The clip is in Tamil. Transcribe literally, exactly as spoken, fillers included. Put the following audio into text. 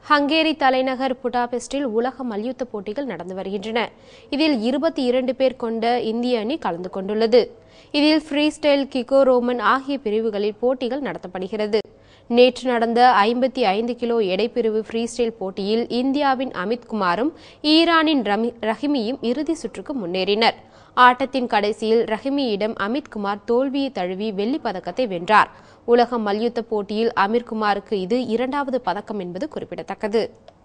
ஹங்கேரி தலைநகர் புடாபெஸ்டில் உலக மல்யுத்த போட்டிகள் நடந்து வருகின்றன. இதில் இருபத்தி இரண்டு பேர் கொண்ட இந்திய அணி கலந்து கொண்டுள்ளது. இதில் ஃப்ரீ ஸ்டைல், கிக்கோ ரோமன் ஆகிய பிரிவுகளில் போட்டிகள் நடத்தப்படுகிறது. நேற்று நடந்த ஐம்பத்தி ஐந்து கிலோ எடைப்பிரிவு ஃப்ரீ ஸ்டைல் போட்டியில் இந்தியாவின் அமித் குமாரும் ஈரானின் ரஹிமியும் இறுதி சுற்றுக்கு முன்னேறினர். ஆட்டத்தின் கடைசியில் ரஹிமியிடம் அமித் குமார் தோல்வியை தழுவி வெள்ளிப் பதக்கத்தை வென்றார். உலக மல்யுத்த போட்டியில் அமித் குமாருக்கு இது இரண்டாவது பதக்கம் என்பது குறிப்பிடத்தக்கது.